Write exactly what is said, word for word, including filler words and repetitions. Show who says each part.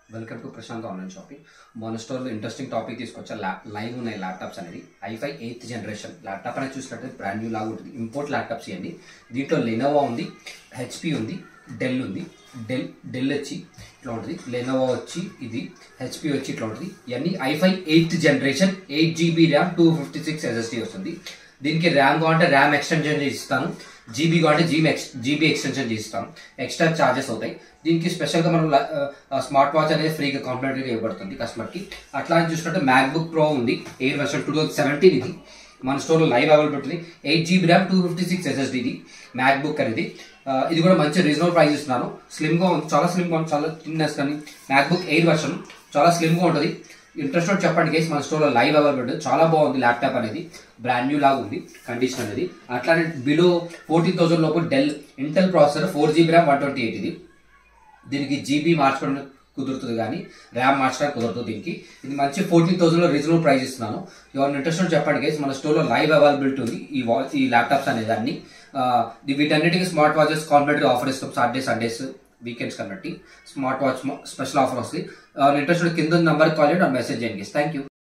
Speaker 1: Welcome to Prashant online shopping. మన స్టోర్లో interesting topic తీసుకొచ్చా. ల్యాప్ లైవ్ ఉన్నాయి ల్యాప్టాప్స్ అనేది. I five eighth generation laptop అనేది చూసినట్టు బ్రాండ్ న్యూ లాగా ఉంటుంది. ఇంపోర్ట్ ల్యాప్టాప్స్ ఇవన్నీ. దీంట్లో లెనోవో ఉంది, హెచ్పి ఉంది, డెల్ ఉంది. డెల్ డెల్ వచ్చి ఇట్లా ఉంటుంది, లెనోవో వచ్చి ఇది, హెచ్పి వచ్చి ఇట్లా ఉంటుంది. ఇవన్నీ I five eighth generation, eight GB RAM, two fifty six SSD వస్తుంది. దీనికి ర్యామ్ కావాలంటే ర్యామ్ ఎక్స్టెన్షన్ చేసిస్తాను, జీబీ కావాలంటే జీబీ ఎక్స్ జీబీ ఎక్స్టెన్షన్ చేసిస్తాను. ఎక్స్ట్రా ఛార్జెస్ అవుతాయి. దీనికి స్పెషల్గా మనం స్మార్ట్ వాచ్ అనేది ఫ్రీగా కాంప్లిమెంటరీగా ఇవ్వబడుతుంది కస్టమర్కి. అట్లా అని చూసినట్టు మ్యాక్బుక్ ప్రో ఉంది, Air version two thousand seventeen ఇది మన స్టోర్లో లైవ్ అవైలబుల్ ఉంటుంది. Eight GB RAM, two fifty six SSD ఇది మ్యాక్బుక్ అనేది. ఇది కూడా మంచి రీజనబుల్ ప్రైస్ ఇస్తున్నాను. స్లిమ్గా ఉంది, చాలా స్లిమ్గా ఉంది, చాలా థిన్నెస్. కానీ మ్యాక్బుక్ ఎయిర్ వర్షన్ చాలా స్లిమ్గా ఉంటుంది. ఇంట్రెస్ట్ చెప్పండి గైస్, మన స్టోర్లో లైవ్ అవైలబుల్. చాలా బాగుంది ల్యాప్టాప్ అనేది, బ్రాండ్ న్యూ లాగా ఉంది కండిషన్ అనేది. అట్లానే బిలో ఫోర్టీన్ థౌసండ్ లోపు Dell Intel processor, four GB RAM, one twenty eight ఇది. దీనికి జీబీ మార్చుకోవడం కుదురుతుంది కానీ ర్యామ్ మార్చడానికి కుదరదు దీనికి. ఇది మంచి ఫోర్టీన్ థౌసండ్లో రీజనబుల్ ప్రైస్ ఇస్తున్నాను. ఎవరిని ఇంట్రెస్ట్ చెప్పండి గైస్, మన స్టోర్లో లైవ్ అవైలబిలిటీ ఉంది ఈ వాచ్ ఈ ల్యాప్టాప్స్ అనేది అన్ని. వీటన్నిటికీ స్మార్ట్ వాచెస్ కాంప్లిమెంటరీ ఆఫర్ ఇస్తాం. సాటర్డే సండేస్ వీకెండ్స్ కాబట్టి స్మార్ట్ వాచ్ స్పెషల్ ఆఫర్ వస్తుంది. ఇంట్రెస్ట్ కింద నెంబర్కి కాల్ చేయండి, మెసేజ్ చేయండి. Thank you.